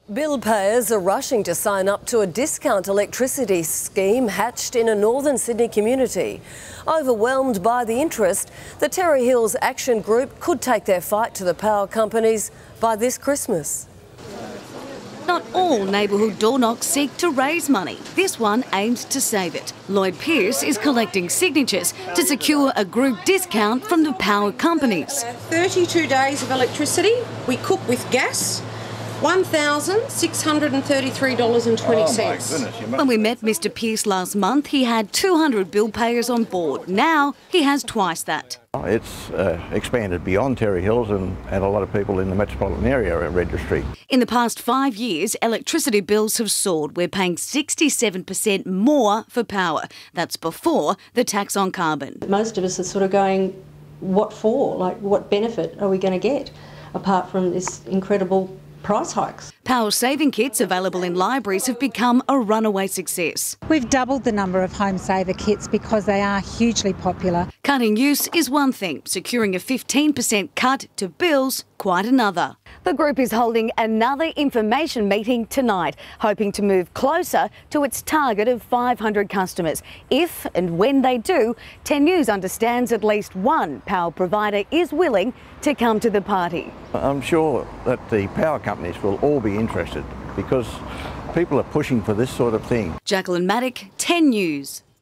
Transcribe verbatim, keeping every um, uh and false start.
Bill payers are rushing to sign up to a discount electricity scheme hatched in a northern Sydney community. Overwhelmed by the interest, the Terry Hills Action Group could take their fight to the power companies by this Christmas. Not all neighbourhood door knocks seek to raise money. This one aims to save it. Lloyd Pierce is collecting signatures to secure a group discount from the power companies. thirty-two days of electricity. We cook with gas. one thousand six hundred thirty-three dollars twenty. Oh, when we met Mister Pierce last month, he had two hundred bill payers on board. Now he has twice that. It's uh, expanded beyond Terry Hills and, and a lot of people in the metropolitan area are registry. In the past five years, electricity bills have soared. We're paying sixty-seven percent more for power. That's before the tax on carbon. Most of us are sort of going, what for? Like, what benefit are we going to get apart from this incredible price hikes? Power saving kits available in libraries have become a runaway success. We've doubled the number of home saver kits because they are hugely popular. Cutting use is one thing, securing a fifteen percent cut to bills quite another. The group is holding another information meeting tonight, hoping to move closer to its target of five hundred customers. If and when they do, ten News understands at least one power provider is willing to come to the party. I'm sure that the power companies will all be interested because people are pushing for this sort of thing. Jacqueline Maddock, ten News.